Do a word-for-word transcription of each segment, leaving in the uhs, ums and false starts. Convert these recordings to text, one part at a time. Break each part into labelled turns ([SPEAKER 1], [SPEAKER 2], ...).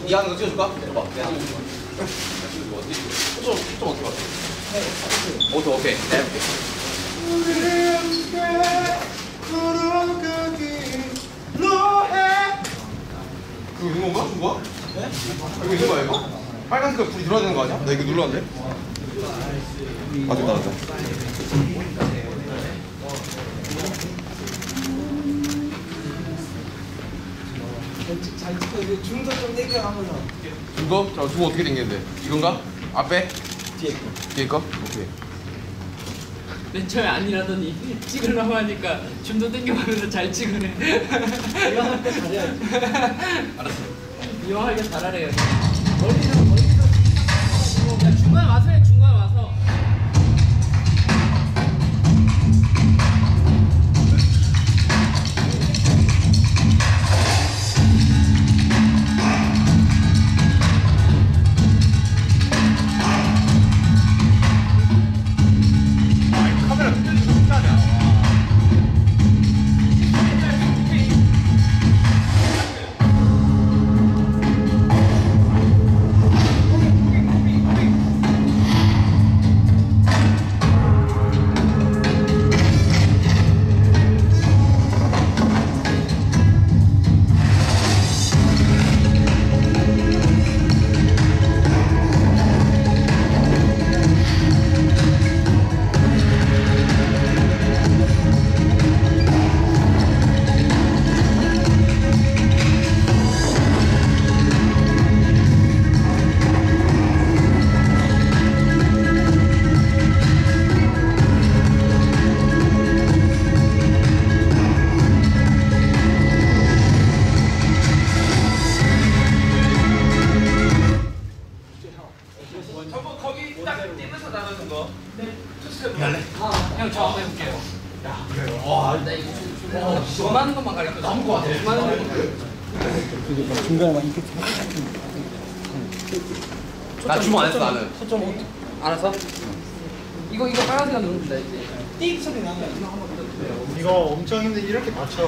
[SPEAKER 1] 이 하는 거 찍어줄까? 내려봐. 내가 찍어줄까? 찍어줄까? 어떻게 찍어? 좀, 좀 어떻게 봤어? 오케이, 오케이. 내가 해볼게. 이거 있는 건가? 준 거야? 네? 이거 있는 거야, 이거? 빨간색깔 불이 들어야 되는 거 아니야? 나 이거 눌렀는데? 아, 됐다, 됐다.
[SPEAKER 2] 잘 찍고 이거 중도 좀 당겨가면서.
[SPEAKER 1] 중도? 자, 중도 어떻게 당기는데? 이건가? 앞에?
[SPEAKER 2] 뒤에 거.
[SPEAKER 1] 뒤에 거? 오케이.
[SPEAKER 3] 맨 처음에 아니라더니 찍으려고 하니까 줌도 땡겨가면서 잘 찍으네.
[SPEAKER 2] 이거 할 때 잘해야지.
[SPEAKER 1] 알았어.
[SPEAKER 3] 이거 하기가 잘하래요. 멀리서 멀리서 야, 중간에 와서 해. 중간에 와서. 형, 저 한번 해볼게요. 야, 그래요? 와, 나 이거 좀 하는 것만 가르쳐. 나온 거 같아. 좀 하는 것만 가르쳐.
[SPEAKER 2] 중간에 막 이렇게.
[SPEAKER 1] 나 주문 안 했어, 나는.
[SPEAKER 2] 초점
[SPEAKER 3] 알았어? 이거, 이거 빨간색만 누르면 돼, 이제.
[SPEAKER 2] 띡 소리 나면 이거 한번 들어주세요.
[SPEAKER 4] 이거 엄청 힘든데 이렇게 맞춰.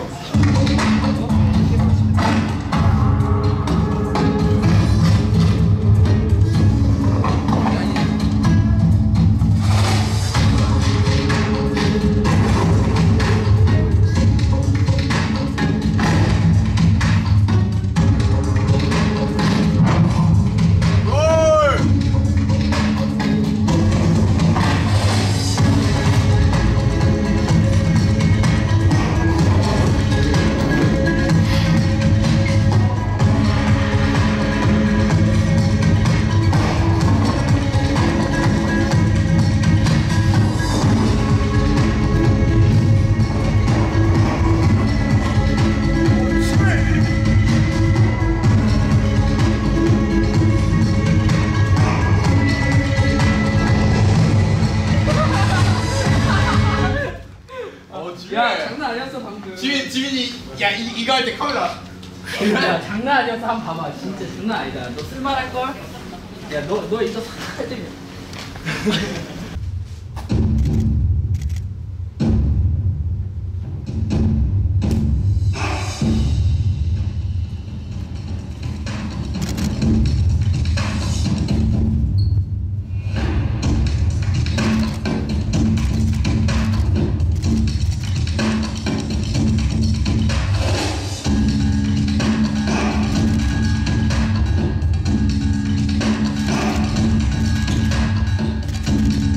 [SPEAKER 3] 야, 장난 아니었어, 방금.
[SPEAKER 1] 지민, 지민이, 야, 이, 이거 할 때 카메라.
[SPEAKER 3] 야, 장난 아니었어. 한번 봐봐. 진짜 장난 아니다. 너 쓸만할걸? 야, 너, 너 이거 살짝.
[SPEAKER 5] you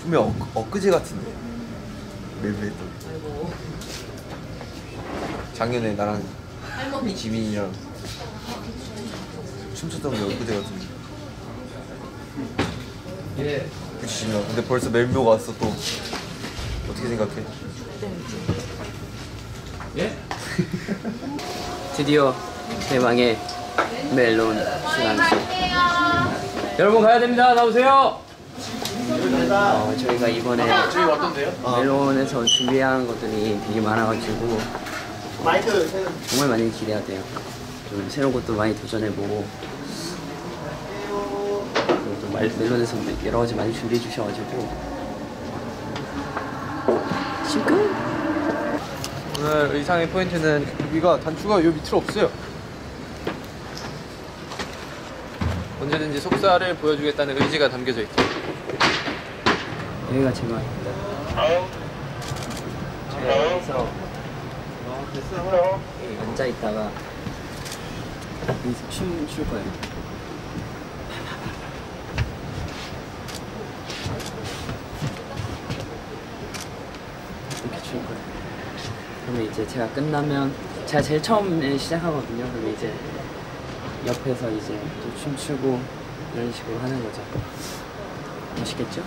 [SPEAKER 1] 분명 엊, 엊그제 같은데 멜브했던.
[SPEAKER 3] 아이고.
[SPEAKER 1] 작년에 나랑
[SPEAKER 3] 할머니.
[SPEAKER 1] 지민이랑 춤췄던 게 엊그제 같은데.
[SPEAKER 3] 예.
[SPEAKER 1] 그치 진아. 근데 벌써 멜묘가 왔어 또. 어떻게 생각해?
[SPEAKER 3] 예? 드디어 대망의 멜론 시간식. 여러분 가야 됩니다. 나오세요. 어, 저희가 이번에
[SPEAKER 4] 저희 왔던데요?
[SPEAKER 3] 멜론에서 준비한 것들이 되게 많아가지고 정말 많이 기대가 돼요. 좀 새로운 것도 많이 도전해보고 그리고 또 말- 멜론에서 여러 가지 많이 준비해 주셔가지고 지금
[SPEAKER 1] 오늘 의상의 포인트는 여기가 단추가 요 밑으로 없어요. 언제든지 속살을 보여주겠다는 의지가 담겨져 있죠.
[SPEAKER 3] 여기가 제 방입니다. 제가 여기서 여기 앉아 있다가 여기서 춤출 거예요. 이렇게 출 거예요. 그러면 이제 제가 끝나면 제가 제일 처음에 시작하거든요. 그러면 이제 옆에서 이제 또 춤추고 이런 식으로 하는 거죠. 멋있겠죠?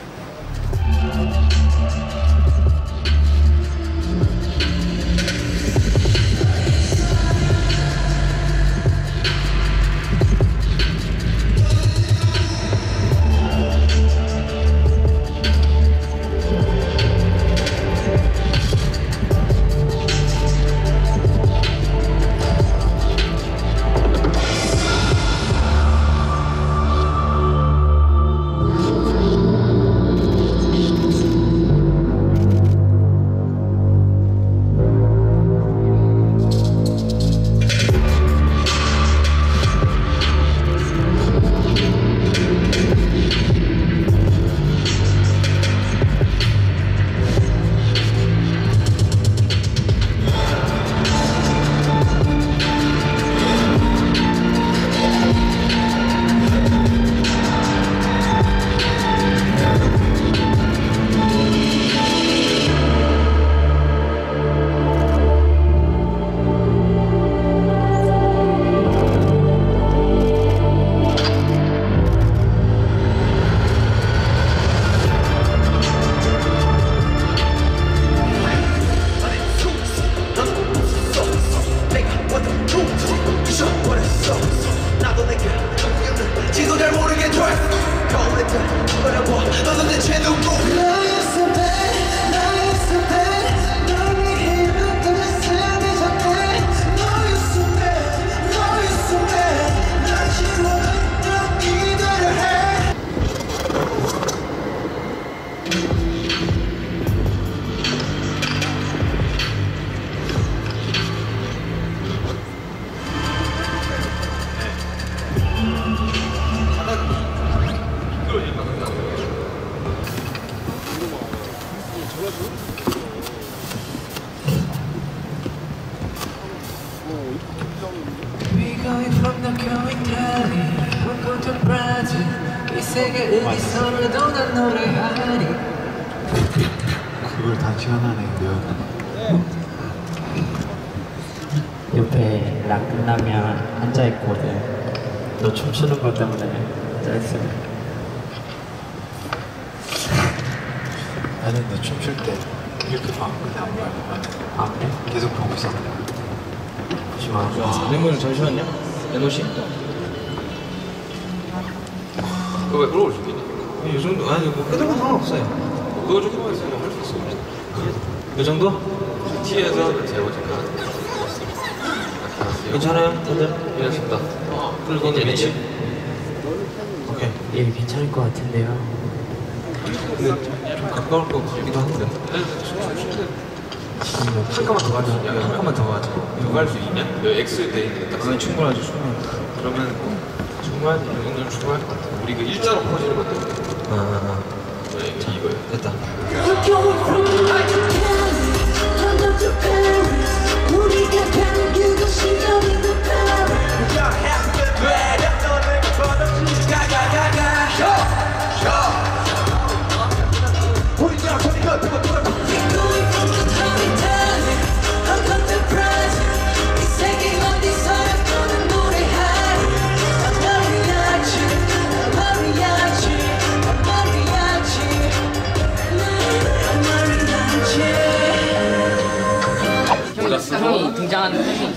[SPEAKER 4] 그걸 다 시원하네.
[SPEAKER 5] 옆에 락 끝나면 앉아있거든. 너 춤추는 것 때문에 앉아있어.
[SPEAKER 4] 나는 너 춤출 때 이렇게 봐. 근데 안 봐요.
[SPEAKER 5] 아 그래?
[SPEAKER 4] 계속 보고 있어.
[SPEAKER 5] 보지 마.
[SPEAKER 2] 멤버는 잠시만요. 에노씨.
[SPEAKER 1] 그거 왜 그런 걸 준비해?
[SPEAKER 2] 이 정도 아니 뭐 끄덕은 상관없어요.
[SPEAKER 1] 그거 조금만 있으면 할 수 있어.
[SPEAKER 2] 이 정도?
[SPEAKER 1] 티에서 제로 잠깐.
[SPEAKER 2] 괜찮아요, 다들?
[SPEAKER 1] 이해하십니다.
[SPEAKER 2] 그리고 오늘 며칠? 오케이.
[SPEAKER 5] 예 괜찮을 것 같은데요.
[SPEAKER 2] 근데 좀 가까울 것 같기도 한데.
[SPEAKER 1] 한 칸만 더 가자. 야, 한 칸만 더 가자. 이거 갈 수 있냐? 여기 X 돼 있는데 딱.
[SPEAKER 2] 아, 충분하죠, 충분하죠.
[SPEAKER 1] 그러면 충분하지. 이 정도는 충분할 것 같아. 우리 그 일자로 퍼지는 것 때문에.
[SPEAKER 2] 아, 아, 아.
[SPEAKER 1] 네, 이거요.
[SPEAKER 2] 됐다.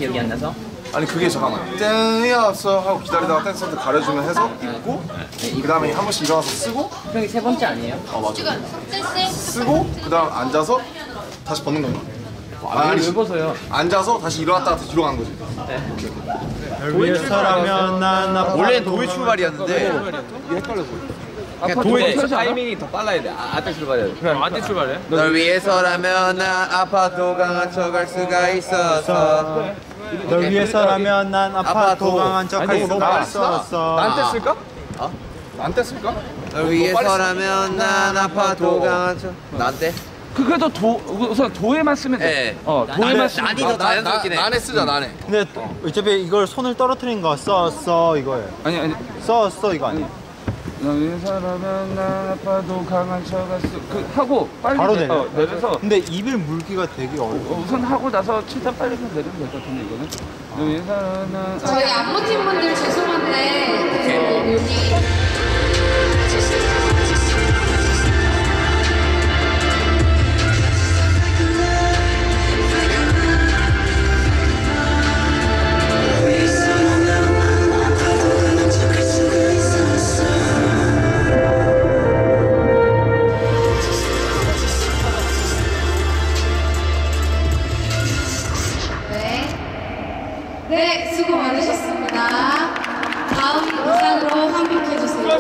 [SPEAKER 3] 기억이 안 나서?
[SPEAKER 1] 아니 그게 잠깐만 땡이었어 하고 기다리다가 댄서한테 가려주면 해서 입고 그 다음에 한 번씩 일어나서 쓰고
[SPEAKER 3] 형이 세 번째 아니에요?
[SPEAKER 1] 어 맞아 쓰고 그 다음 앉아서 다시 벗는 건가? 아,
[SPEAKER 3] 왜 벗어요?
[SPEAKER 1] 앉아서 다시 일어났다가 다시 뒤로 가는 거지.
[SPEAKER 4] 위해서라면 난 아파.
[SPEAKER 6] 원래는 도의 출발이었는데
[SPEAKER 3] 아까
[SPEAKER 6] 도의
[SPEAKER 3] 도의
[SPEAKER 6] 타이밍이 더 빨라야 돼. 아, 아때 출발해야 돼.
[SPEAKER 3] 그래 아때 출발해?
[SPEAKER 6] 널 위해서라면 난 아파도 강한 척할 수가 있었어.
[SPEAKER 4] 널 위해서라면 난 아파
[SPEAKER 6] 아파도.
[SPEAKER 4] 도강한 척할
[SPEAKER 1] 아니,
[SPEAKER 4] 수가
[SPEAKER 1] 너무
[SPEAKER 4] 있었어.
[SPEAKER 1] 나한테 쓸까? 어? 나한테 쓸까?
[SPEAKER 6] 널 위해서라면 난 아파도 강한 척. 나한테?
[SPEAKER 7] 그 그래도 도 우선 도에만 쓰면 돼.
[SPEAKER 6] 네.
[SPEAKER 7] 어 도에만 쓰면
[SPEAKER 6] 난이 더 자연스럽긴 해.
[SPEAKER 1] 나네 쓰자 나네.
[SPEAKER 4] 근데 어차피 이걸 손을 떨어뜨린 거 써 써 이거예요.
[SPEAKER 7] 아니 아니.
[SPEAKER 4] 써 써 이거 아니야.
[SPEAKER 7] 너의 사람은 난 아파도 강한 척할 수그 하고 빨리
[SPEAKER 4] 바로
[SPEAKER 7] 내,
[SPEAKER 4] 내려.
[SPEAKER 7] 어, 내려서
[SPEAKER 4] 근데 입을 물기가 되게 어려워.
[SPEAKER 7] 어, 우선 하고 나서 최대한 빨리 그냥 내리면 될 것 같은데 이거는. 너의 사람은
[SPEAKER 8] 저희 안무팀 분들 죄송한데 그 여기 네, 수고 많으셨습니다. 다음 의상으로 합격해주세요.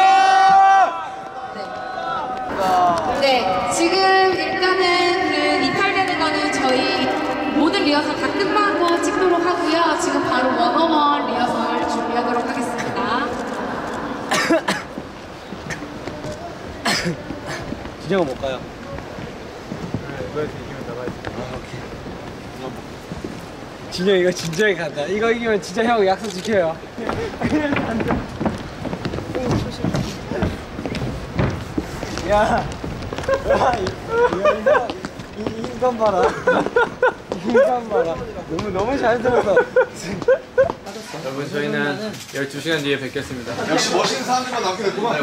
[SPEAKER 8] 네. 네, 지금 일단은 그 이탈되는 거는 저희 모든 리허설 다 끝나고 찍도록 하고요. 지금 바로 원어원 리허설 준비하도록 하겠습니다.
[SPEAKER 2] 진영은 못 가요. 진영 이거 진지하게 간다. 이거 이기면 진짜 형 약속 지켜요. 야, 야, 이, 이, 이 인간 봐라. 이 인간 봐라. 너무 너무 잘 들어서.
[SPEAKER 3] 여러분 저희는 열두 시간 뒤에 뵙겠습니다.
[SPEAKER 1] 역시 멋있는 사람들만 남게 됐구만.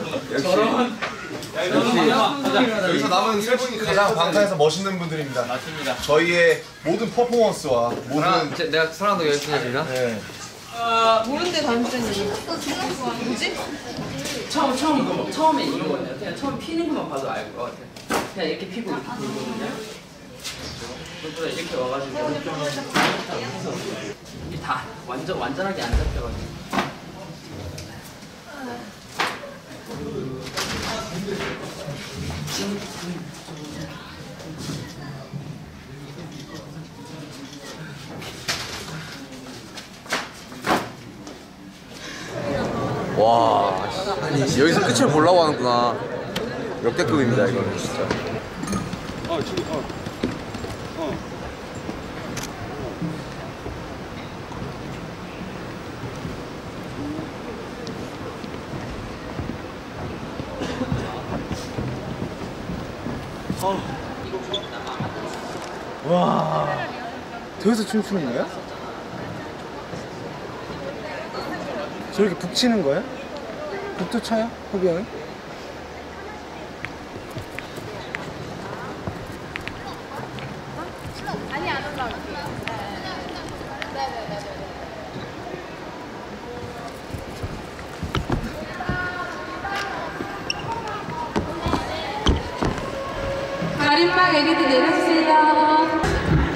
[SPEAKER 1] 여기서 남은 세 분이 가장 방탄에서 멋있는 분들입니다.
[SPEAKER 3] 맞습니다.
[SPEAKER 1] 저희의 모든 퍼포먼스와 모든
[SPEAKER 3] 제, 내가 사랑도 열심히 해주나?
[SPEAKER 1] 네.
[SPEAKER 8] 모른데 단순히. 뭐지?
[SPEAKER 3] 처음 처음 처음에 이거거든요. 그냥 처음 피는 것만 봐도 알 것 같아. 그냥 이렇게 피고 이렇게 피거든요. 그것보다 이렇게 와가지고 이게 다 완전 완전하게 안 잡혀가지고.
[SPEAKER 6] 와, 아니, 여기서 끝을 보려고 하는구나. 역대급입니다, 이거는 진짜.
[SPEAKER 1] 어 지금 어. 어.
[SPEAKER 2] 와, 저기서 춤추는 거야? 저렇게 북 치는 거야? 북도 쳐요? 호비 형이?
[SPEAKER 8] 아니 안 올라올게요. 가림막 엘이디 내려주세요.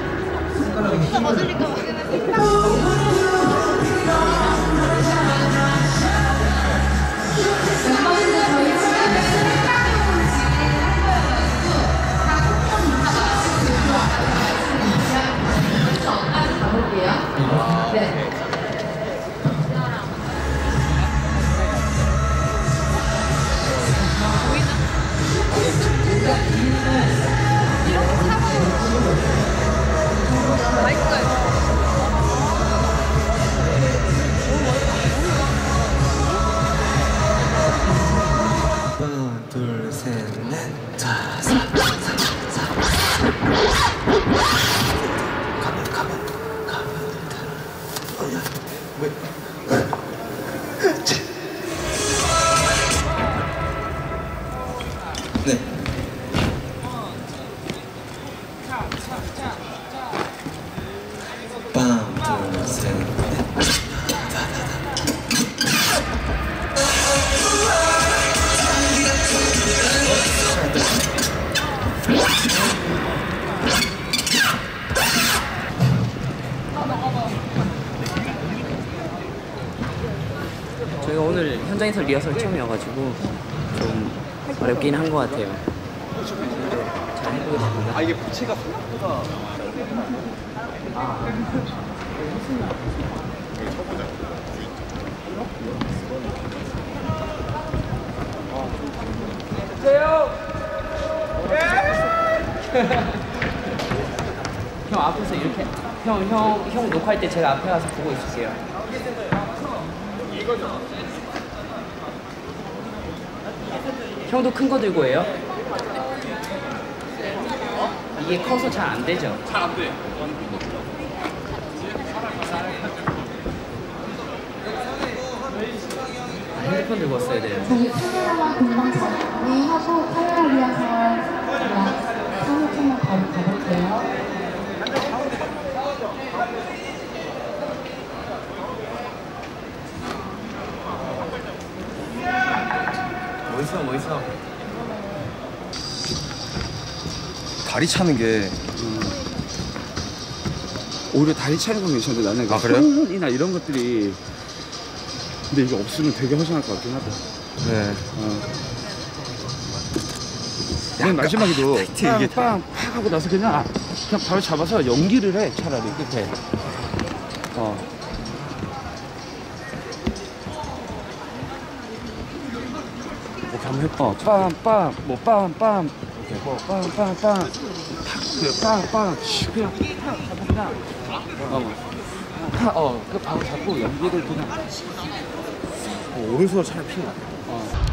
[SPEAKER 8] 멤버분들 저희 가볼게요. 네.
[SPEAKER 6] 하나, 둘, 셋, 넷, 다섯. 가면, 가면, 가면. 어야, 왜? 네. 빵.
[SPEAKER 3] 현장에서 리허설 처음이어가지고 좀 어렵긴 한 것 같아요. 잘 해보겠습니다.
[SPEAKER 1] 아 이게 부채가 생각보다
[SPEAKER 3] 형 앞에서 이렇게 형 형 형 녹화할 때 제가 앞에 가서 보고 있을게요. 형도 큰 거 들고 해요? 이게 커서 잘 안 되죠? 잘 안 돼. 아, 핸드폰 들고 왔어야 돼요.
[SPEAKER 8] 저희 카메라만 금방 정리하고 카메라 리허설 사진 찍는 바로 가볼게요.
[SPEAKER 3] 멋있어 멋있어.
[SPEAKER 7] 다리 차는 게 오히려 다리 차는 건 괜찮은데 나는
[SPEAKER 1] 아, 그래요?
[SPEAKER 7] 손이나 이런 것들이 근데 이게 없으면 되게 허전할 것 같긴 하다.
[SPEAKER 1] 네.
[SPEAKER 7] 어. 맨 마지막에도
[SPEAKER 1] 이게
[SPEAKER 7] 빵빵 팍 하고 나서 그냥 그냥 바로 잡아서 연기를 해 차라리 끝에. 어. 뭐 한번 해봐. 어, 빵빵 뭐 빵빵 뭐 빵빵빵 팍 그래 빵빵 그냥 팍 잡고 그냥 어어그 바로 잡고 연기를 그냥 어, 오른손으로 차라리 피는 것 같아. 어.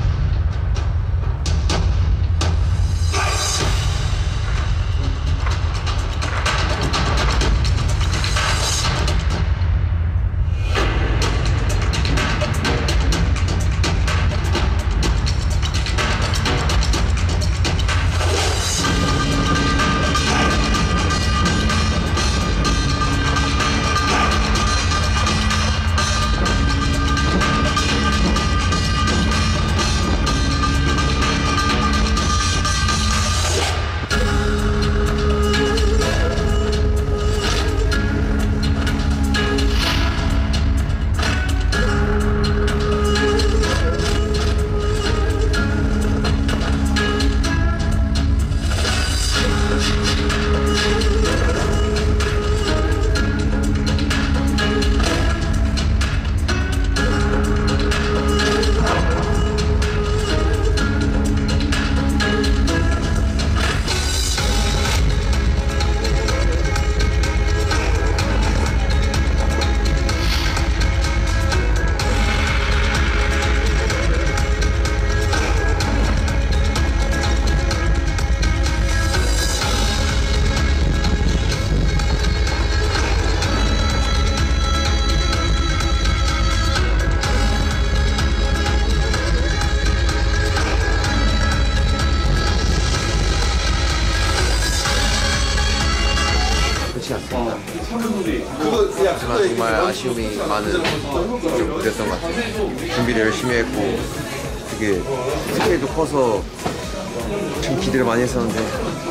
[SPEAKER 6] 하지만 정말 아쉬움이 많은 좀 그랬던 것 같아요. 준비를 열심히 했고 되게 스케일도 커서 좀 기대를 많이 했었는데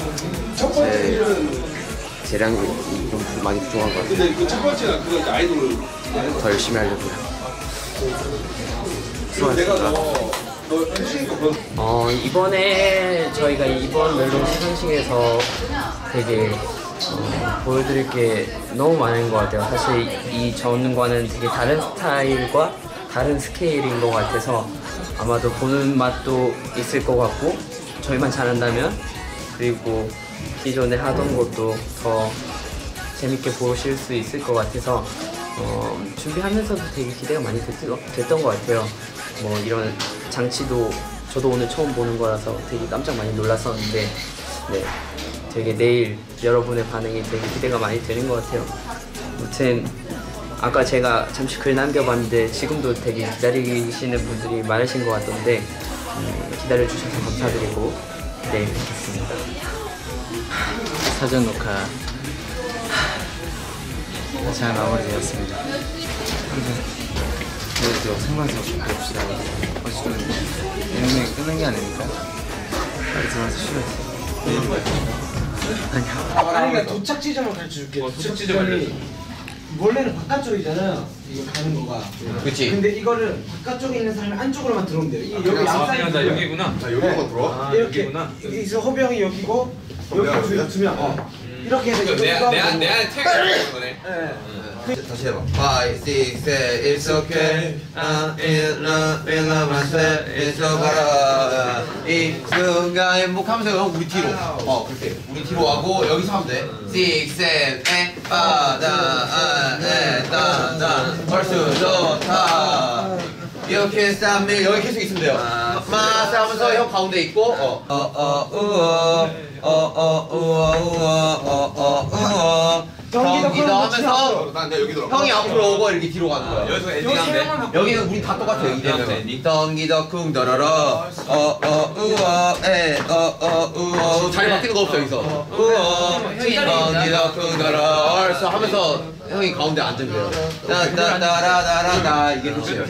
[SPEAKER 6] 제 재량이 좀 많이 부족한 것 같아요. 더 열심히 하려고요. 수고하셨습니다.
[SPEAKER 3] 어, 이번에 저희가 이번 멜론 시상식에서 되게 어, 보여드릴 게 너무 많은 것 같아요. 사실 이 전과는 되게 다른 스타일과 다른 스케일인 것 같아서 아마도 보는 맛도 있을 것 같고 저희만 잘한다면 그리고 기존에 하던 것도 더 재밌게 보실 수 있을 것 같아서 어, 준비하면서도 되게 기대가 많이 됐, 됐던 것 같아요. 뭐 이런 장치도 저도 오늘 처음 보는 거라서 되게 깜짝 많이 놀랐었는데 네, 되게 내일 여러분의 반응이 되게 기대가 많이 되는 것 같아요. 아무튼 아까 제가 잠시 글 남겨봤는데 지금도 되게 기다리시는 분들이 많으신 것 같던데 음, 기다려주셔서 감사드리고 내일 뵙겠습니다.
[SPEAKER 5] 사전 녹화 잘 마무리되었습니다. 내일도 생방송 봅시다. 어쨌든 내년에 끝난 게 아니니까 빨리 들어와서 쉬어야지.
[SPEAKER 2] 아니 그러니까 도착 지점을 가르쳐줄게. 도착 지점을 원래는 바깥쪽이잖아요. 이거 가는 거가.
[SPEAKER 1] 그치.
[SPEAKER 2] 근데 이거를 바깥쪽에 있는 사람이 안쪽으로만 들어오면 돼요. 이 여기 양사이.
[SPEAKER 9] 나 여기구나.
[SPEAKER 1] 아 여기만 들어와?
[SPEAKER 9] 아,
[SPEAKER 2] 이렇게
[SPEAKER 9] 여기구나.
[SPEAKER 2] 여기서 허병이 여기고 여기 두, 두 명. 어. 이렇게 해서
[SPEAKER 1] 내
[SPEAKER 2] 이거
[SPEAKER 1] 내
[SPEAKER 2] 하고
[SPEAKER 1] 내 안에 태그가 있는 거네.
[SPEAKER 2] 네.
[SPEAKER 1] 다시 해봐. Five, six, seven, it's okay. I'm in love, in love, I said it's okay. 이 순간 행복하면서 형 우리 뒤로. 어 그렇게 우리 뒤로 하고 여기서 하면 돼. Six, seven, eight, 바다 안에 딴딴 벌써 좋다. You can stop me. 여기 계속 있으면 돼요. 마스 하면서 형 가운데 있고 어어어 우어 어어 우어 우어 어어 우어 경기도 하면서 형이 앞으로 오고 이렇게 뒤로 가는 거야. 여기서 엔딩하면 돼. 여기는 우리 다 똑같아. 여기 되면 경기도 쿵 더러러 어어 우어 에어어 우어 자리 바뀌는 거 없어 여기서. 우어 경기도 쿵 더러러 얼서 하면서 형이 가운데 앉으면 돼요. 따따따라따라따 이게 끝이에요.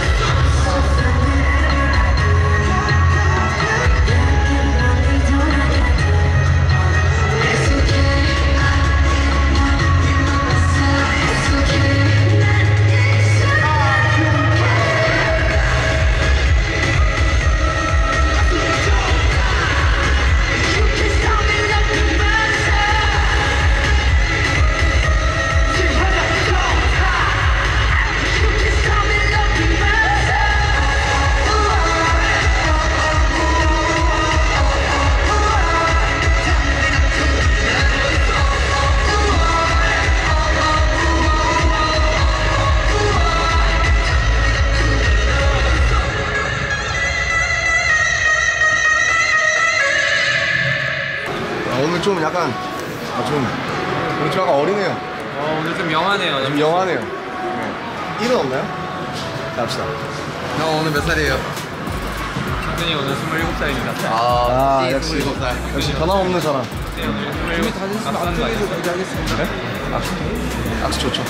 [SPEAKER 10] 오늘 좀 약간 아, 좀 오늘 좀 약간 어리네요.
[SPEAKER 9] 어, 오늘 좀 영하네요.
[SPEAKER 10] 좀 영하네요. 네. 일은 없나요? 갑시다.
[SPEAKER 1] 형 오늘 몇 살이에요?
[SPEAKER 9] 경준이 오늘 스물일곱 살입니다.
[SPEAKER 1] 아,
[SPEAKER 10] 아, 역시
[SPEAKER 1] 스물일곱 살.
[SPEAKER 10] 역시 변함없는 사람.
[SPEAKER 9] 네, 오늘 스물일곱 살. 앞쪽에서
[SPEAKER 2] 그렇게 하겠습니다.
[SPEAKER 10] 네? 악수, 악수 좋죠.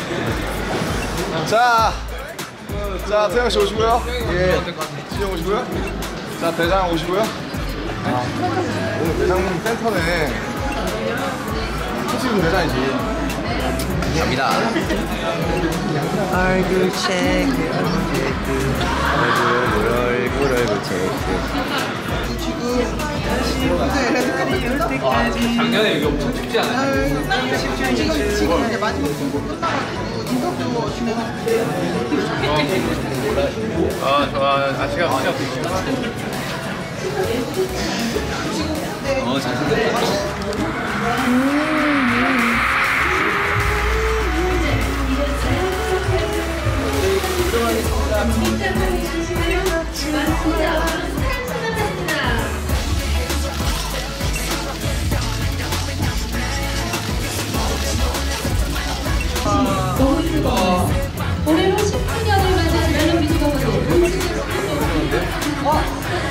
[SPEAKER 10] 자, 자 태영 씨 오시고요. 예, 진영 오시고요. 자 대장 오시고요. 아, 오늘 대장님 센터네. 솔직히 대장이지.
[SPEAKER 1] 갑니다.
[SPEAKER 5] 얼굴 체크 얼굴 얼굴 얼굴 체크.
[SPEAKER 9] 작년에 여기 엄청 춥지 않아요?
[SPEAKER 11] 지금 지금 이제 마지막 공부 끝나가지고 인터뷰 진행하고
[SPEAKER 9] 아, 좋아. 아, 시간 시간
[SPEAKER 5] 어 잘생겼다.
[SPEAKER 8] 너무 뜨거워. 올해로 십팔 년을 맞은 멜론 뮤지컬 어?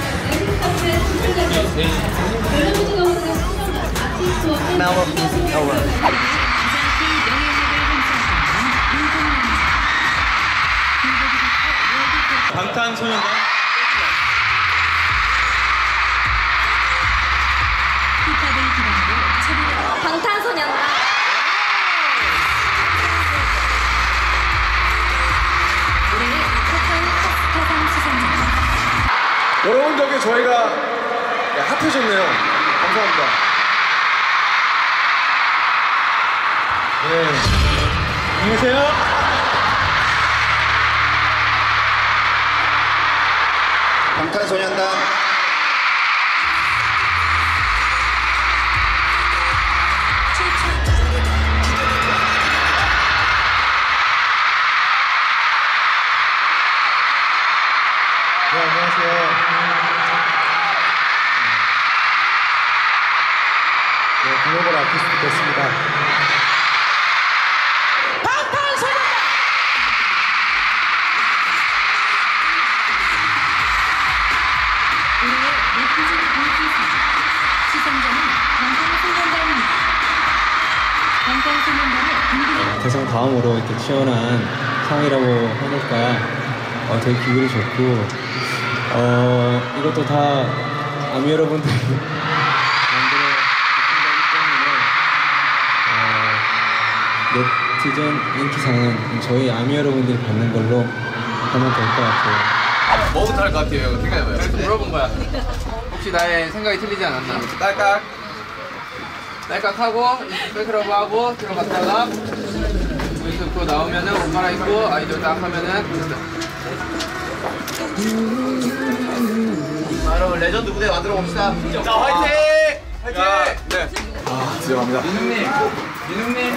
[SPEAKER 9] 방탄소년단
[SPEAKER 8] 방탄소년단 올해의 아카타이 카스타상 수상자
[SPEAKER 10] 여러분 덕에 저희가 야, 핫해졌네요. 감사합니다. 네. 안녕히 계세요.
[SPEAKER 1] 방탄소년단
[SPEAKER 10] 네, 안녕하세요. 네, 글로벌 아티스트 됐습니다.
[SPEAKER 8] 올해의 네티즌 인기상 수상자는 방탄소년단입니다. 방탄소년단의 공개
[SPEAKER 12] 대상 다음으로 이렇게 치열한 상이라고 하니까 어, 되게 기분이 좋고 어, 이것도 다 아미 여러분들이 만들어 주신 거기 때문에 어, 내, 네티즌 인기상은 저희 아미 여러분들이 받는 걸로 하면 될 것 같아요.
[SPEAKER 9] 뭐부터 할 것 같아요? 생각해봐요. 그래서 물어본 거야. 혹시 나의 생각이 틀리지 않았나? 딸깍. 딸깍하고 백러브하고 들어갔다가 여기서 또 나오면은 옷 갈아입고 아이돌 딱 하면은
[SPEAKER 1] 자, 여러분 레전드 무대 만들어 봅시다. 자, 화이팅! 화이팅!
[SPEAKER 10] 네. 아, 드디어 갑니다.
[SPEAKER 9] 민웅님, 민웅님.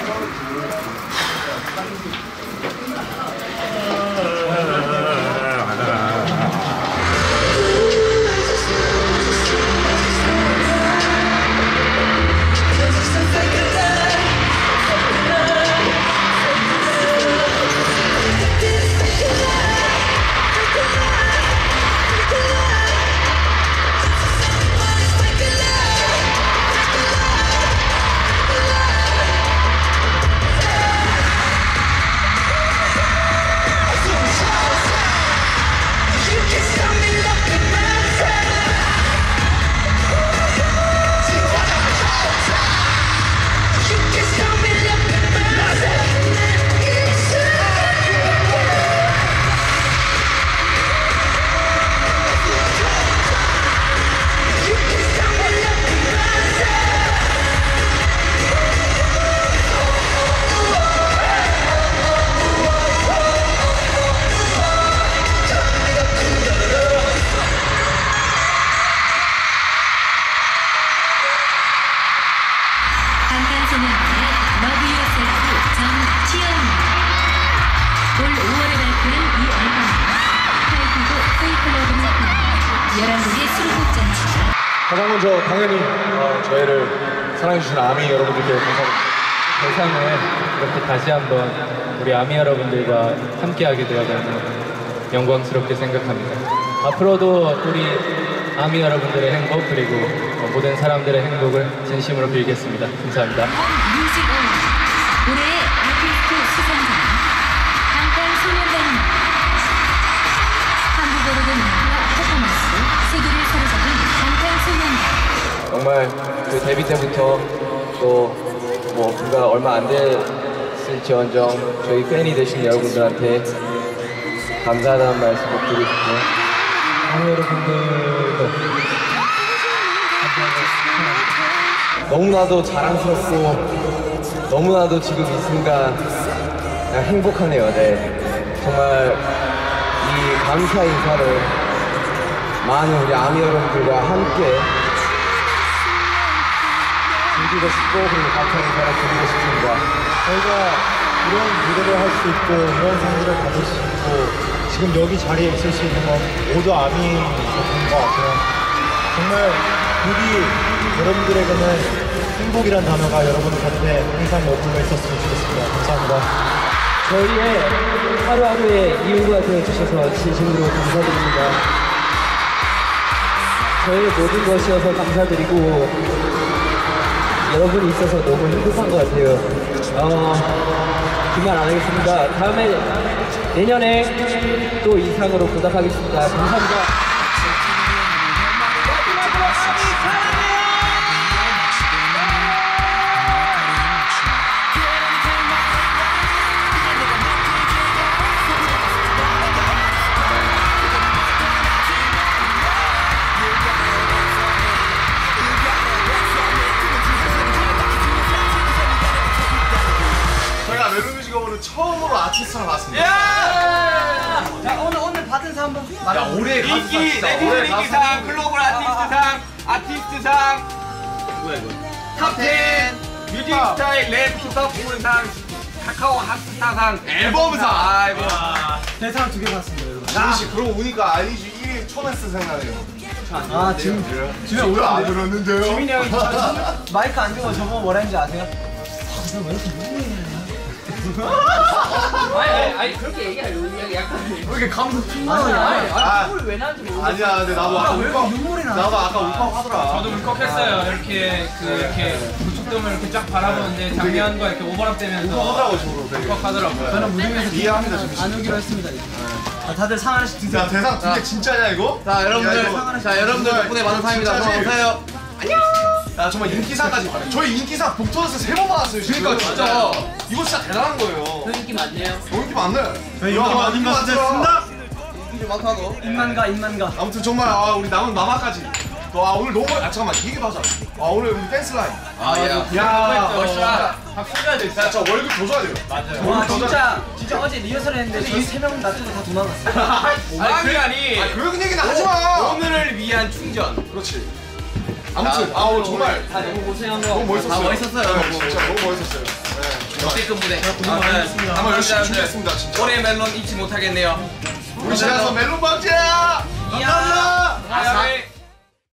[SPEAKER 10] 가장 먼저 당연히 어, 저희를 사랑해주신 아미 여러분들께 감사합니다.
[SPEAKER 13] 세상에 이렇게 다시 한번 우리 아미 여러분들과 함께하게 되어서 영광스럽게 생각합니다. 앞으로도 우리 아미 여러분들의 행복 그리고 모든 사람들의 행복을 진심으로 빌겠습니다. 감사합니다.
[SPEAKER 14] 뮤직 어워드 올해의 아티스트 수상자 방탄소년단입니다. 한국어로 된 음악과 퍼포먼스 세계를 사로잡은 방탄소년단.
[SPEAKER 13] 정말 그 데뷔 때부터 또 뭐 불과 얼마 안 됐을지언정 저희 팬이 되신 여러분들한테 감사하다는 말씀 꼭 드리고 싶고요. 아미 여러분들도 너무나도 자랑스럽고 너무나도 지금 이 순간 그냥 행복하네요. 네. 정말 이 감사 인사를 많은 우리 아미 여러분들과 함께 즐기고 싶고 그리고 감사 인사를 드리고 싶습니다.
[SPEAKER 2] 저희가 이런 무대를 할 수 있고 이런 상들을 받을 수 있고 지금 여기 자리에 있을 수 있는 건 모두 아미 덕분인 것 같아요. 정말 부디 여러분들에게는 행복이란 단어가 여러분 곁에 항상 머물러 있었으면 좋겠습니다. 감사합니다.
[SPEAKER 3] 저희의 하루하루의 이유가 되어주셔서 진심으로 감사드립니다. 저희의 모든 것이어서 감사드리고 여러분이 있어서 너무 행복한 것 같아요. 어, 그만 안 하겠습니다. 다음에 내년에 또 이 상으로 보답하겠습니다. 감사합니다.
[SPEAKER 10] 멜로뮤직 어워드 처음으로 아티스트랑 나왔습니다.
[SPEAKER 11] 자, 오늘 오늘 받은 상 한번 말해.
[SPEAKER 10] 야, 올해
[SPEAKER 9] 인기 네티즌 인기상, 글로벌 아티스트상, 아티스트상, 뭐야 이거? 탑텐 뮤직 스타일 랩 힙합 부문상, 카카오 핫스타상, 앨범상. 아이고.
[SPEAKER 2] 대상 두 개 받았습니다, 여러분.
[SPEAKER 10] 지민 씨 그러고 보니까 아이지 일 위 초메스 생각나네요.
[SPEAKER 2] 아, 지금
[SPEAKER 10] 지금 왜 안 들었는데요?
[SPEAKER 2] 지민이 형이 마이크 안 들고 저보고 뭐라 했는지 아세요? 아, 왜 이렇게 무리해?
[SPEAKER 3] 아니, 아니 그렇게 얘기하려 약간
[SPEAKER 10] 왜 이렇게 감동
[SPEAKER 3] 아니, 아니,
[SPEAKER 10] 아,
[SPEAKER 3] 눈물이 왜 나는지 모르겠어.
[SPEAKER 10] 아니야, 근데 나도 아까 울컥
[SPEAKER 2] 눈물이 나.
[SPEAKER 10] 나도 아까 울컥하더라.
[SPEAKER 9] 저도 울컥했어요. 이렇게 그 이렇게 고축돔을 이렇게 쫙 바라보는데 작년과 이렇게 오버랩되면서
[SPEAKER 10] 울컥하더라고 저로 되게.
[SPEAKER 9] 울컥하더라고요.
[SPEAKER 2] 저는 무대에서
[SPEAKER 10] 이해합니다, 지민 씨.
[SPEAKER 2] 안 오기로 했습니다. 아, 다들 상 하나씩 드세요.
[SPEAKER 10] 야, 대상 두 개 진짜냐 이거?
[SPEAKER 1] 자, 여러분들,
[SPEAKER 10] 야, 이거
[SPEAKER 1] 자, 여러분들
[SPEAKER 10] 정말
[SPEAKER 1] 덕분에 많은 상입니다.
[SPEAKER 10] 진짜지?
[SPEAKER 1] 수고하세요. 안녕!
[SPEAKER 10] 야 정말 인기상까지 받아요. 저희 인기상 북토너스 세 번 받았어요 지금.
[SPEAKER 9] 그러니까 진짜
[SPEAKER 10] 이거 진짜 대단한 거예요.
[SPEAKER 3] 저 인기 많네요.
[SPEAKER 10] 너 인기 많네.
[SPEAKER 2] 저희 인기 많은 것 같습니다.
[SPEAKER 1] 인기 많다고.
[SPEAKER 3] 입만가 입만가.
[SPEAKER 10] 아무튼 정말 아, 우리 남은 마마까지. 또, 아 오늘 너무 아 잠깐만 이 얘기도 하자. 아 오늘 우리 댄스 라인.
[SPEAKER 1] 아 야.
[SPEAKER 10] 야
[SPEAKER 9] 멋있다.
[SPEAKER 10] 박수 줘야 돼. 야 저 월급 더 줘야 돼요.
[SPEAKER 9] 맞아요.
[SPEAKER 3] 와 진짜 진짜 어제 리허설 했는데 저희 세 명 놔두고 다 도망갔어요.
[SPEAKER 9] 아니 아니.
[SPEAKER 10] 아 그런 얘기는 하지 마.
[SPEAKER 9] 오늘을 위한 충전.
[SPEAKER 10] 그렇지. 아무튼 아 오늘 정말
[SPEAKER 3] 다 너무 고생한 거.
[SPEAKER 10] 너무 멋있었어요.
[SPEAKER 3] 다 멋있었어요.
[SPEAKER 10] 네, 진짜 너무 멋있었어요. 네.
[SPEAKER 9] 역대급 무대.
[SPEAKER 10] 아마 열심히 준비했습니다 진짜.
[SPEAKER 9] 올해 멜론 잊지 못하겠네요.
[SPEAKER 10] 우리 집에서 멜론 방지.